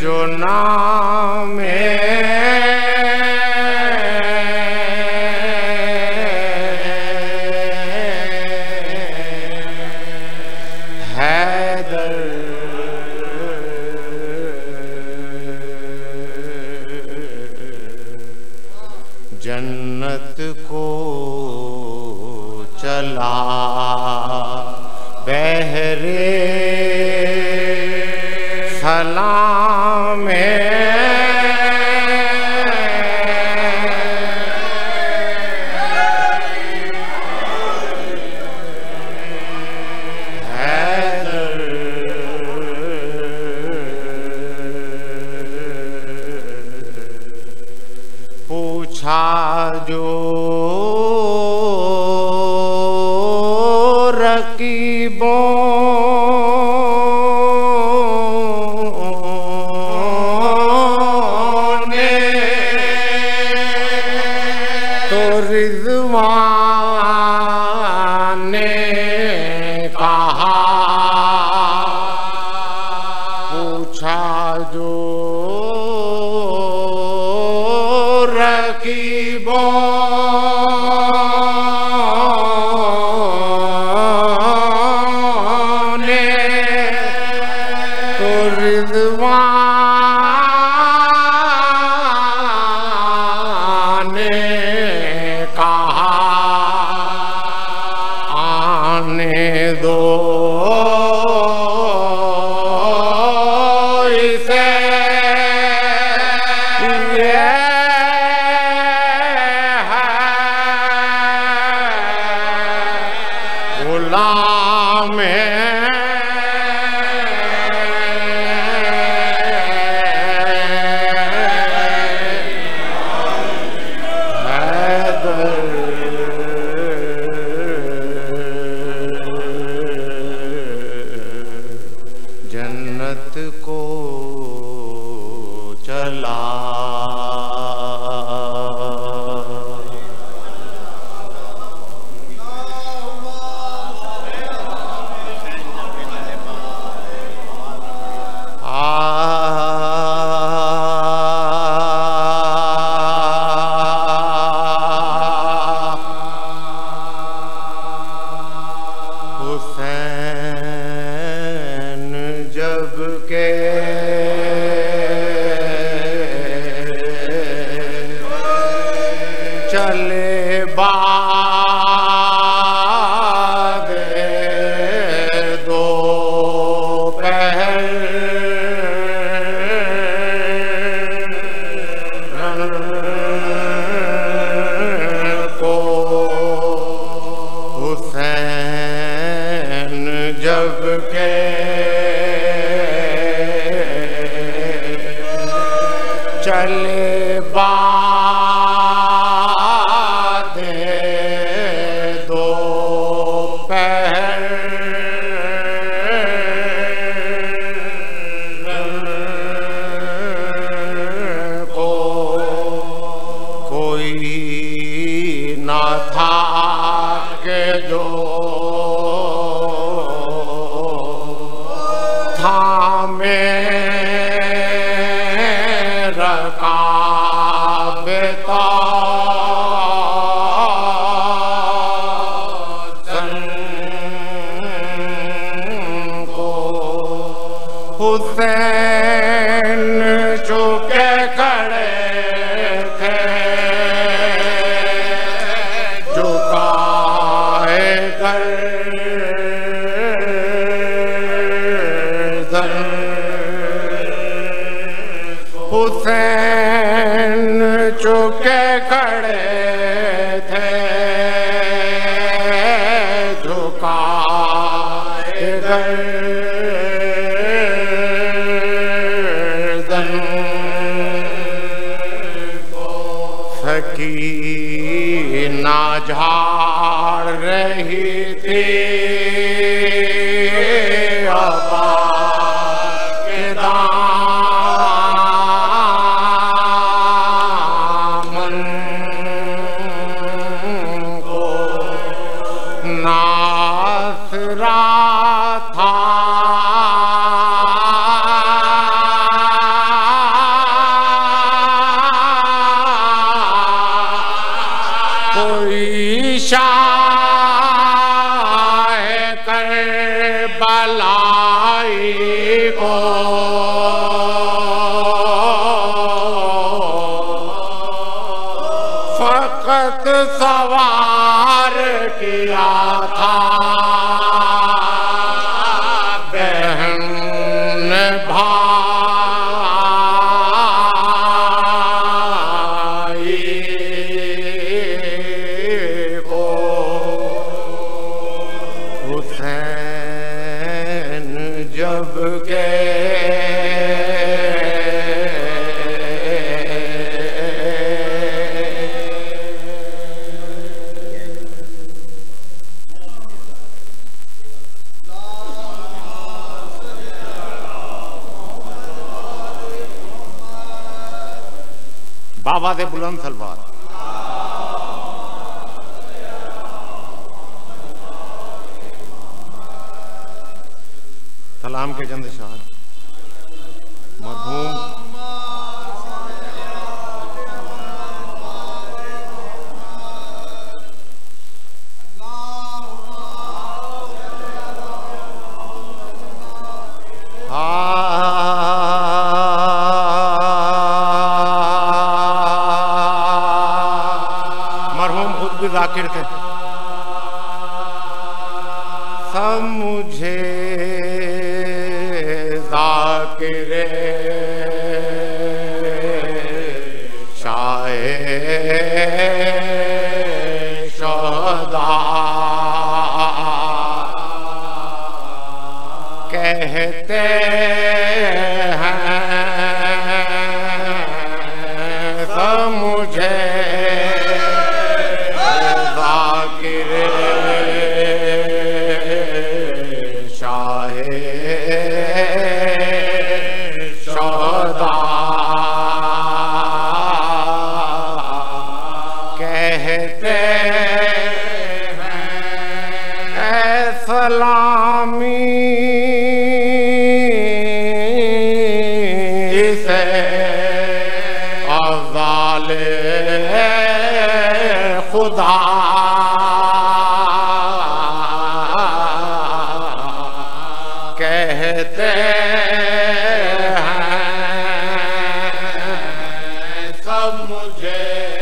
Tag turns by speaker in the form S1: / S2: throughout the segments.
S1: जो नाम हैदर जन्नत को चला बहरे सलाम पूछा जो रकीबों ने तो रिज़वान ने कहा पूछा जो रकीबों ने तो रिज़वान ने कहा आने दो इसे गुलाम जन्नत को चला हुसैन जब के चले बाद दो पहर को हुसैन जब के चले बाद दो पहर को कोई न था के जो था मेरा काबता को हुसैन चुके खड़े थे झुकाए गर्दन हुसैन चुके खड़े थे झुकाए गर्दन सकीना झाड़ रही थी अबा के दामन को नासरा था शाह करबलाई को फकत सवार किया था बहन भाई को। हुसैन जब के बाबा दे बुलंद सलवार। सलाम के जंद शाह मरहूम जाकिर थे। सब मुझे जाकिर शाहे शोदा कहते हैं। सब मुझे सलामी से अज़ाले खुदा कहते हैं। सब मुझे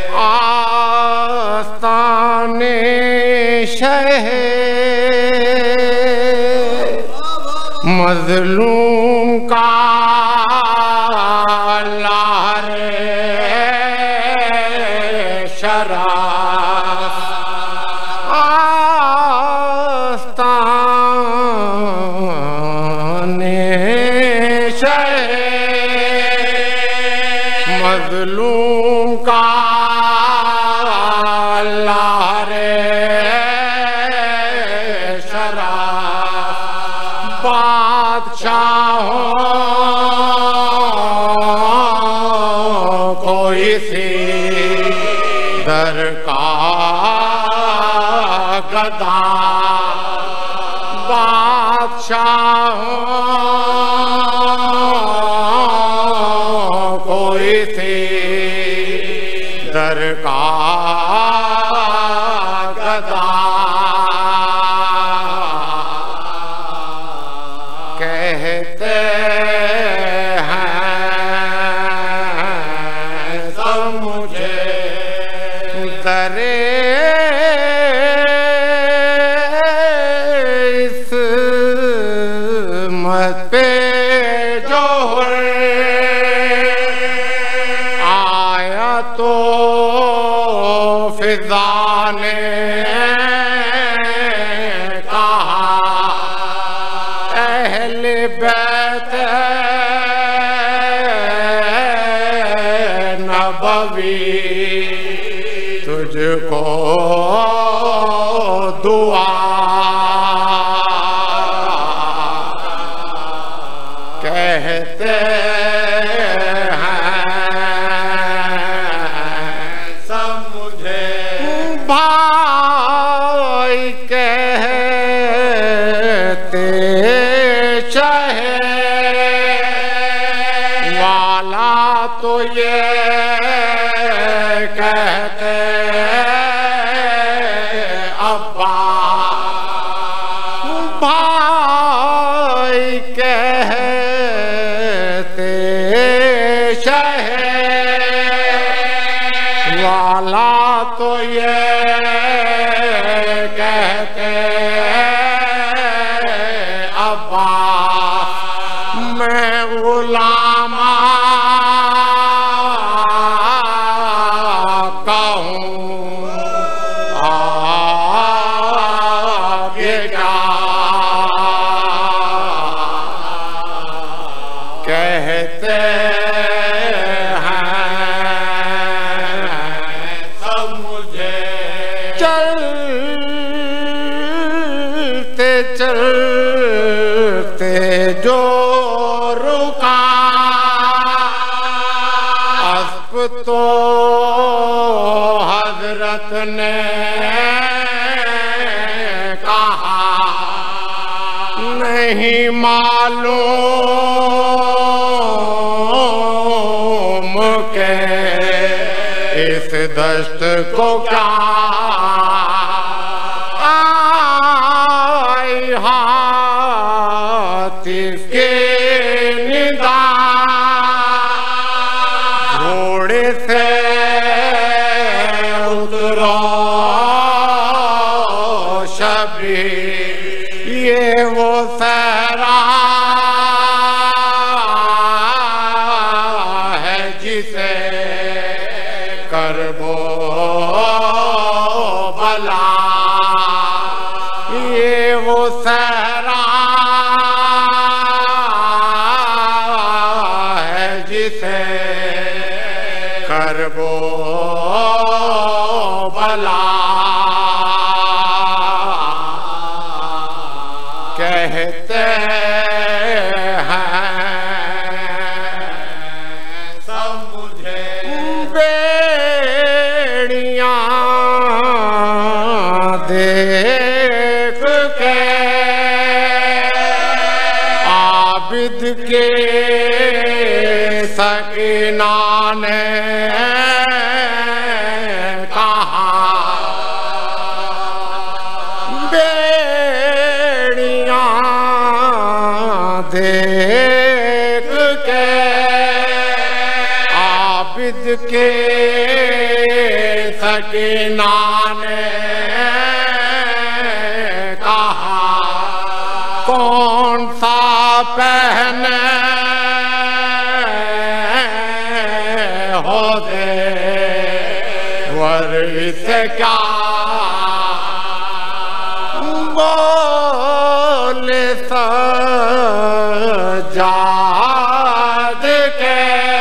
S1: आस्ताने शहे मजलूम का लारे शरा आस्ताने शहे मजलूम का लारे शरा बादशाहों को इसी दर का गदा बादशाहों को इसी दर का गदा कहते हैं। सब मुझे दरे इस्मत पे जो आया तो फिजा ने कहा अहले बैत नबवी तुझको दुआ कहते हैं। सब मुझे भाई कहते चाहे वाला तो ये कहते शहर वाला तो ये कहते अब्बा मैं उलामा का हूँ आगे क्या कहते चलते जो रुका अस्प तो हजरत ने कहा नहीं मालूम के इस दस्त को क्या इसके निदा घोड़े से उतरो शबीर ये वो सहरा है जिसे करबो भला ये वो सहरा जिसे करबो भला कहते हैं सब मुझे बेड़ियां देख के आबिद के सकीना ने कहा बेड़ियां देख के आबिद के सकीना ने कहा कौन सा पहने हो दे वर इसे क्या बोले सजाद के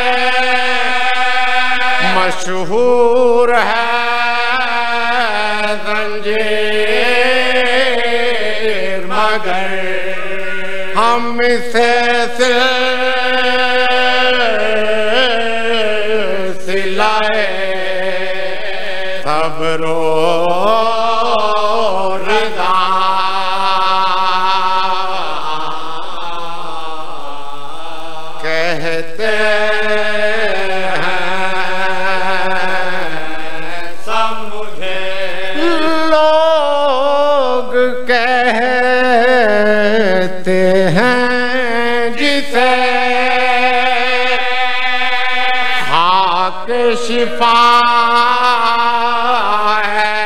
S1: मशहूर है जंजीर मगर हम इसे सिलाए सबरो रज़ा कहते हैं सब मुझे लोग कहते हैं जिसे के शिफा है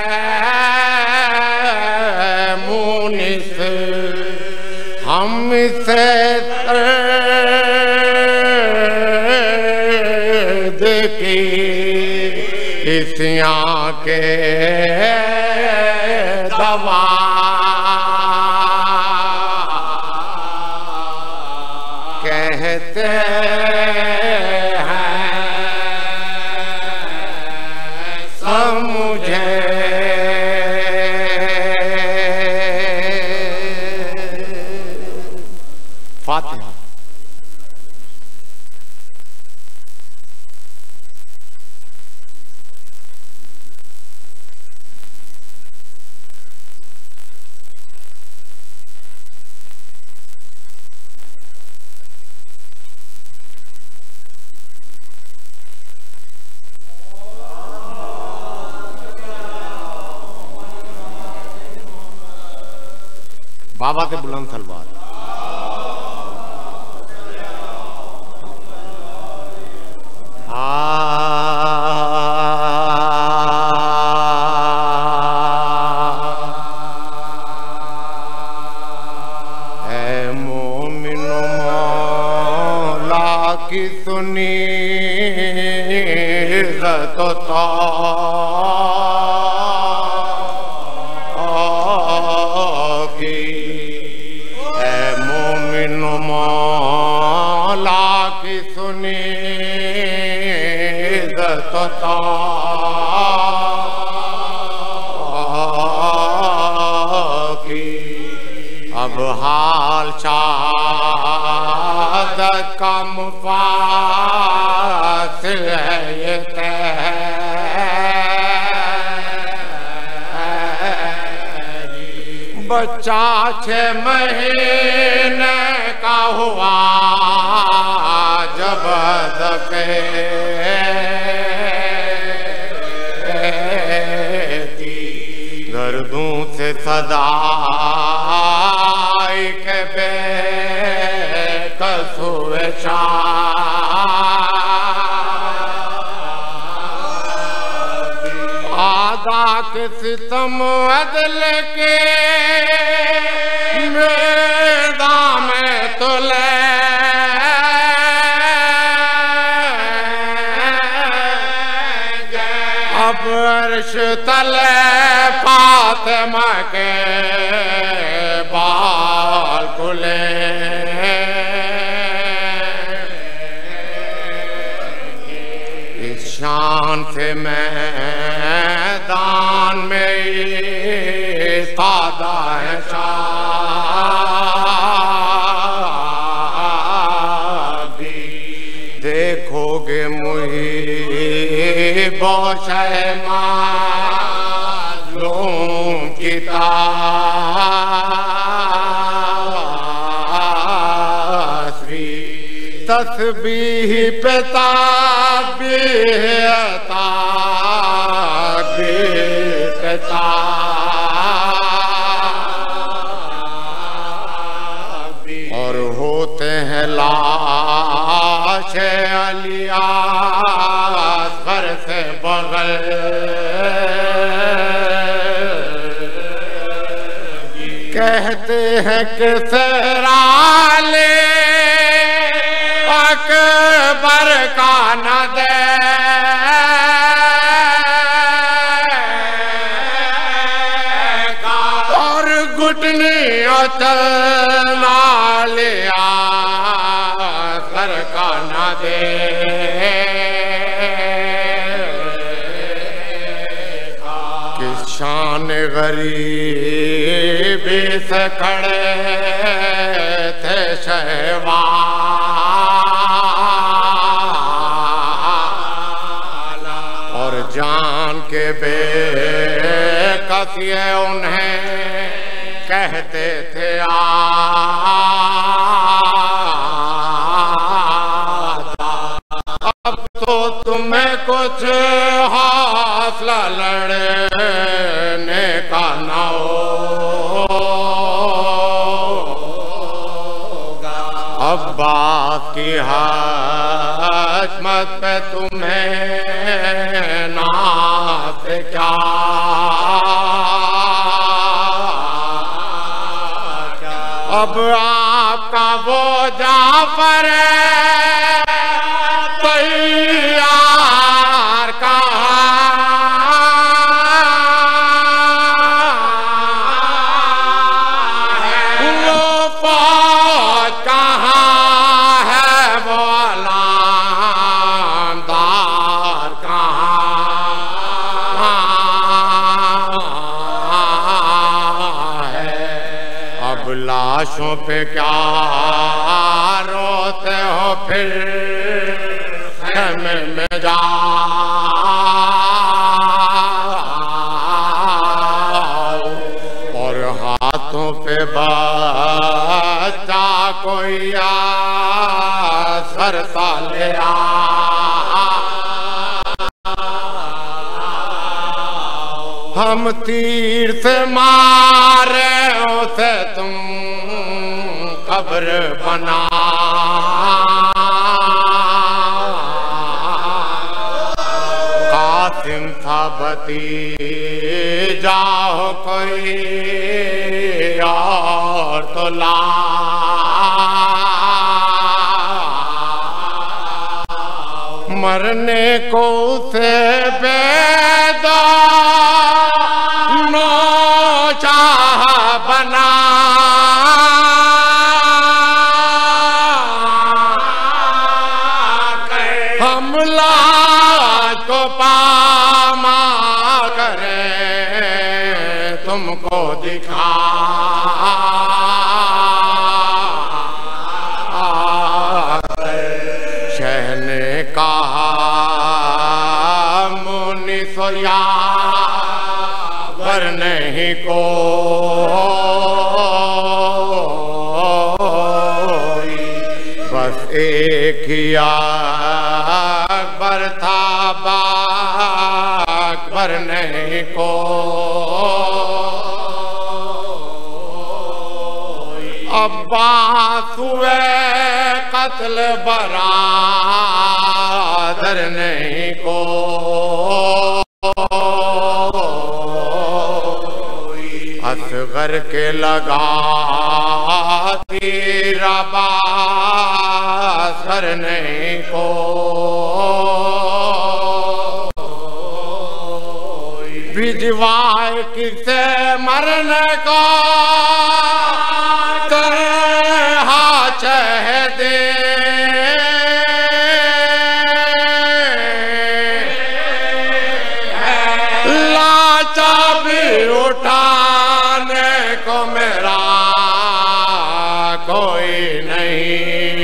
S1: मुनिस हम से देखी इसियां के दवा कहते मुझे फातिहा। बाबा के बुलंद तलवार। इज्जत की। ऐ मोमिन मौला की सुनी इज्जत की। अब हाल शहादत का मुफासिल है ये बच्चा 6 महीने का हुआ जब दफे गर्दों से सदाई के बेकसूर आदा के सितम अदल के मैदान में तुले अब अर्श तले फातिमा के बाल खुले। इस शान से मैदान में सादा है शादी। देखोगे मुही मालूम की तस्बीह पे और होते हैं लाश अलिया सर से बगल कहते हैं कि सराले अकबर का न दे और घुटनी चलना लिया सर का न दे। किस शान गरीबी से खड़े थे शहवाला और जान के बेकसिए उन्हें कहते थे आजा। अब तो तुम्हें कुछ हौसला लड़ने का न होगा। अब्बास की हशमत पे तुम्हें नाज क्या अब आपका वो जाफर तैयार कहाँ है वो फौज कहाँ है वो लामदार कहाँ है। अब लाशों पे क्या रोते हो फिर खेमे में जाओ और हाथों पे बच्चा कोई सरसा ले हम तीर से मारे उसे तुम कब्र बना कासिम था भतीजा हो कोई और तो मरने को उसे बेदो नो चाह बना हमला को पामा करे तुमको दिखा शहने कहा मुनि सोया वर नहीं को बस एक ही अकबर था अकबर नहीं को अब्बास हुए कत्ल बरादर नहीं को असगर के लगा तीर बासर नहीं को भिजवाए किसे मरने को चह दे लाचा भी उठाने को मेरा कोई नहीं